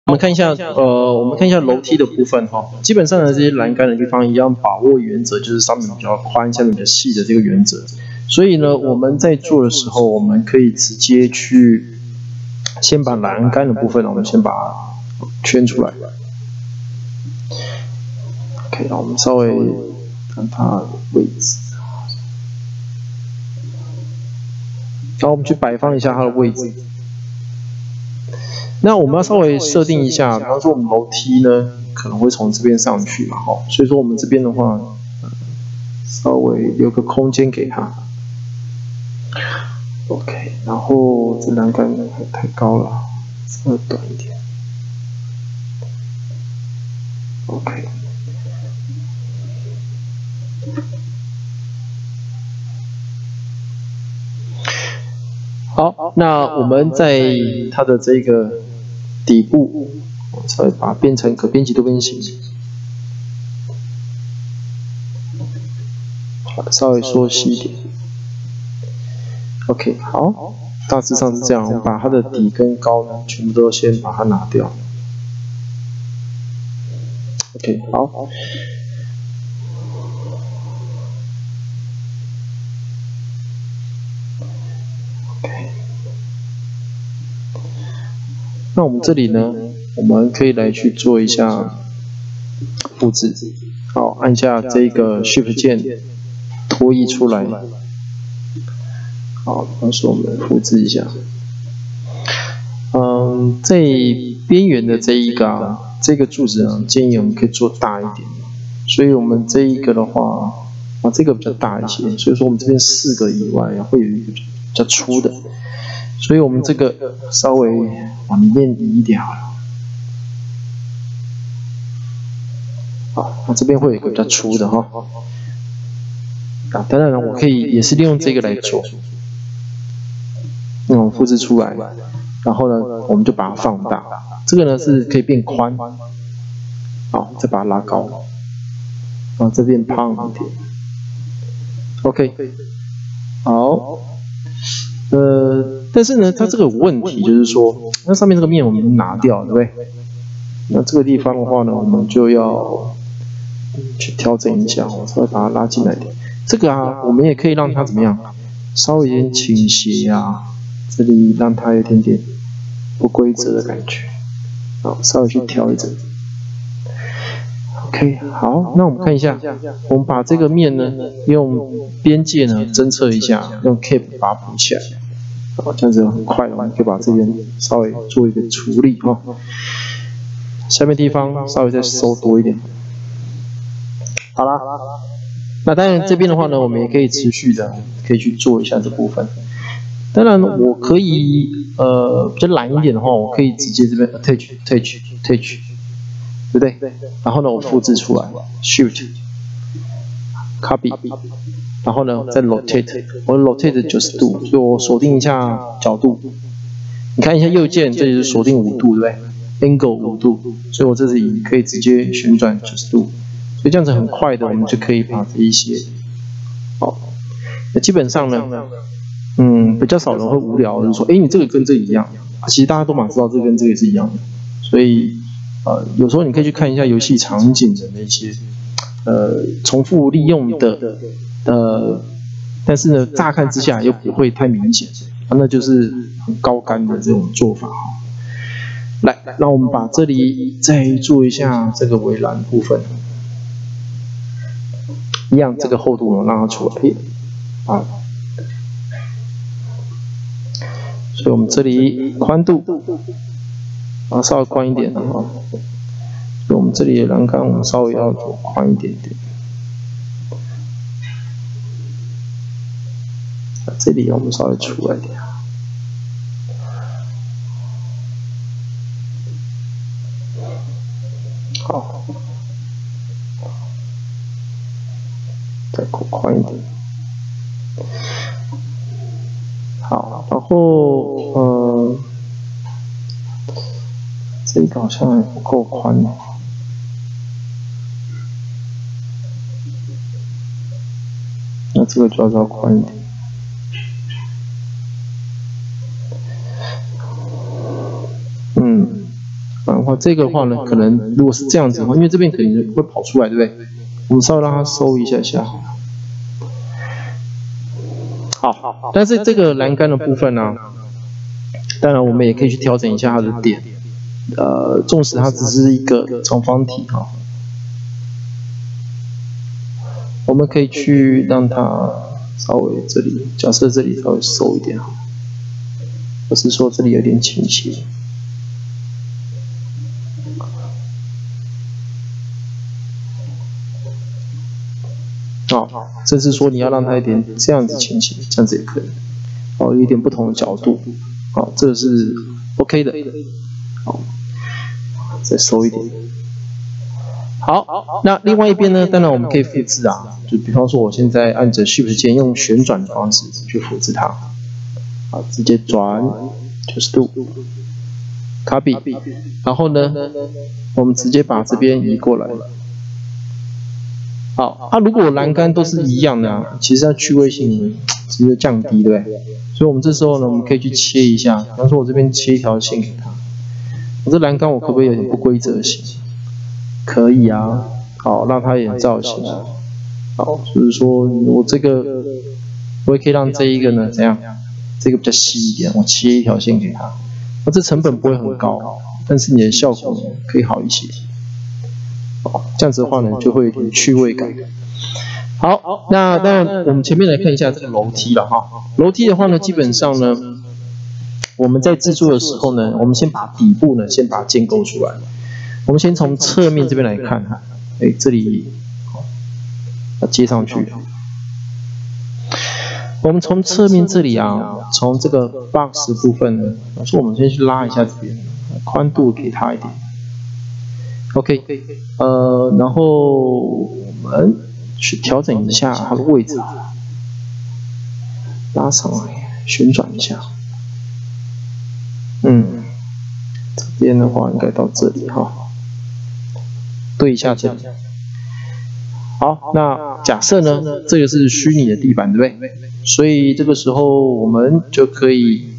我们看一下，楼梯的部分哈。基本上呢，这些栏杆的地方一样把握原则，就是上面比较宽，下面比较细的这个原则。所以呢，我们在做的时候，我们可以直接去先把栏杆的部分，我们先把它圈出来。OK， 那我们稍微看它的位置，然后我们去摆放一下它的位置。那我们要稍微设定一下，比方说我们楼梯呢可能会从这边上去嘛，哈，所以说我们这边的话，稍微留个空间给它。OK， 然后这栏杆还太高了，稍微短一点。OK。好，那我们在它的这个底部，稍微把它变成可编辑多边形，稍微缩细一点。OK， 好，大致上是这样。我们把它的底跟高呢，全部都先把它拿掉。OK， 好。那我们这里呢，我们可以来去做一下复制。好，按下这个 Shift 键，拖移出来。好，比方说我们复制一下。在边缘的这一个这个柱子呢，建议我们可以做大一点。所以我们这一个的话，这个比较大一些，所以说我们这边4个以外会有一个比较粗的。所以我们这个稍微往里面移一点好了。好，那这边会有一个比较粗的哈。当然了，我可以也是利用这个来做。那我们复制出来，然后呢，我们就把它放大。这个呢是可以变宽。好，再把它拉高。然后这边胖一点。OK， 好。但是呢，它这个有问题，就是说，那上面这个面我们拿掉，对不对？那这个地方的话呢，我们就要去调整一下，我稍微把它拉进来一点。这个啊，我们也可以让它怎么样，稍微有点倾斜啊，这里让它有点点不规则的感觉，好，稍微去调一整。OK， 好，那我们看一下，我们把这个面呢，用边界呢侦测一下，用 Cap 把它补起来。好，这样子很快，我们可以把这边稍微做一个处理哈。下面地方稍微再收多一点。好啦，那当然这边的话呢，我们也可以持续的可以去做一下这部分。当然，我可以比较懒一点的话，我可以直接这边 attach， 对不对？然后呢，我复制出来 ，Shift Copy， 然后呢再 Rotate， 我 Rotate 90度，所以我锁定一下角度。你看一下右键，这里是锁定5度，对不对 ？Angle 5度，所以我这里可以直接旋转90度，所以这样子很快的，我们就可以把这一些，好，那基本上呢，比较少人会无聊，就是说，你这个跟这个一样，其实大家都知道这个跟这个也是一样的，所以。有时候你可以去看一下游戏场景的那些重复利用的但是呢乍看之下又不会太明显，那就是很高竿的这种做法。来，让我们把这里再做一下这个围栏部分，一样这个厚度呢让它出来啊，所以我们这里宽度。稍微宽一点的哈，所以我们这里的栏杆我们稍微要做宽一点点。这里我们稍微出来一点。好，再宽一点。好，然后这个好像还不够宽哦。那这个就要宽一点。 话，这个的话呢，可能如果是这样子的话，因为这边可能会跑出来，对不对？我们稍微让它收一下。好，但是这个栏杆的部分呢，当然我们也可以去调整一下它的点。纵使它只是一个长方体哈，我们可以去让它稍微这里，假设这里稍微收一点哈，或是说这里有点倾斜。甚至说你要让它一点这样子倾斜，这样子也可以。有一点不同的角度，这个是 OK 的。好，再收一点。好，那另外一边呢，当然我们可以复制啊，就比方说我现在按着 Shift 键用旋转的方式去复制它，直接转90度 ，Copy， 然后呢，我们直接把这边移过来。好，如果栏杆都是一样的其实它趣味性其实降低，对不对？所以我们这时候呢，我们可以去切一下，比方说我这边切一条线给它。我这栏杆我可不可以有点不规则型？可以啊，好，让它有点造型。好，就是说我这个我也可以让这一个呢怎样？这个比较细一点，我切一条线给它。这成本不会很高，但是你的效果呢可以好一些。这样子的话呢，就会有点趣味感。好，那当然我们前面来看一下这个楼梯了哈。楼梯的话呢，基本上呢，我们在制作的时候呢，我们先把底部呢，先把它建构出来。我们先从侧面这边来看，这里要接上去。我们从侧面这里啊，从这个 box 部分呢，我们先去拉一下这边，宽度给它一点。OK， 然后我们去调整一下它的位置，拉上来，旋转一下。这边的话应该到这里哈，对一下这里。好，那假设呢，这个是虚拟的地板，对不对？所以这个时候我们就可以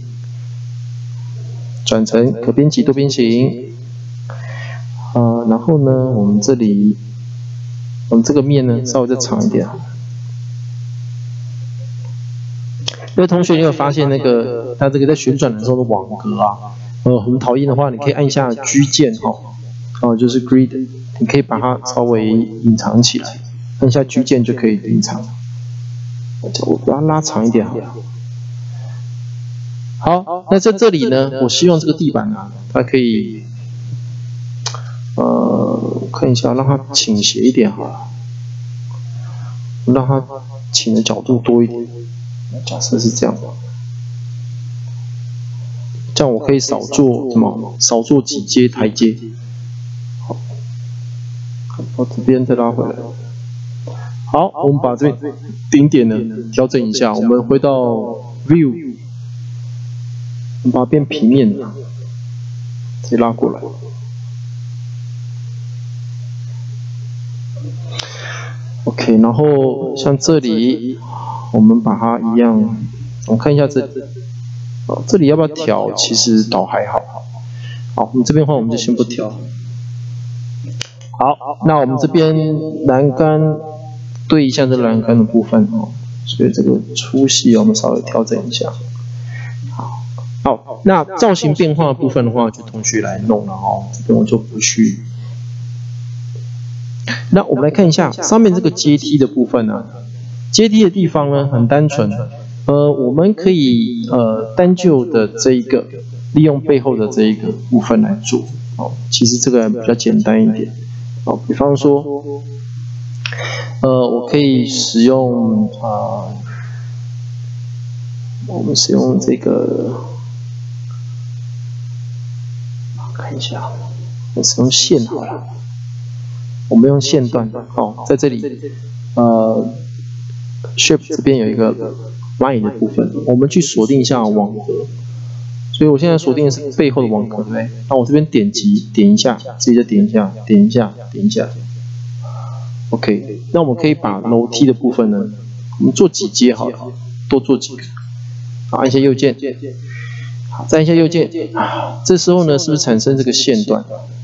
转成可编辑多边形。然后呢，我们这里，我们这个面呢稍微再长一点。各位同学，你有发现那个它这个在旋转的时候的网格啊，很讨厌的话，你可以按一下 G 键就是 Grid， 你可以把它稍微隐藏起来，按一下 G 键就可以隐藏。我把它拉长一点好了。好，那在这里呢，我希望这个地板啊，它可以。看一下，让它倾斜一点好了，让它倾的角度多一点。假设是这样，这样我可以少做什么？少做几阶台阶。好，把这边再拉回来。好，我们把这边顶点呢调整一下，我们回到 View， 我们把它变平面的，直接拉过来。OK， 然后像这里，我们把它一样，我们看一下这里，这里要不要调？其实倒还好。好，我们这边的话我们就先不调。好，那我们这边栏杆对一下这栏杆的部分所以这个粗细我们稍微调整一下。好，那造型变化的部分的话，就同学来弄了这边我就不去。那我们来看一下上面这个阶梯的部分呢，阶梯的地方呢很单纯，我们可以单就的这一个利用背后的这一个部分来做其实这个比较简单一点比方说我可以使用我们使用这个看一下，我使用线好了。我们用线段在这里，Shape 这边有一个 Line 的部分，我们去锁定一下网格。所以我现在锁定的是背后的网格，对不对？那我这边点击点一下，自己再点一下，点一下，点一下。OK， 那我们可以把楼梯的部分呢，我们做几阶好了，多做几个。好，按一下右键，好，再按一下右键。这时候呢，是不是产生这个线段？